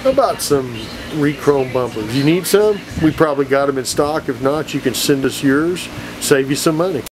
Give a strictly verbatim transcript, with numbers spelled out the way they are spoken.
about some re-chrome bumpers. You need some? We probably got them in stock. If not, you can send us yours. Save you some money.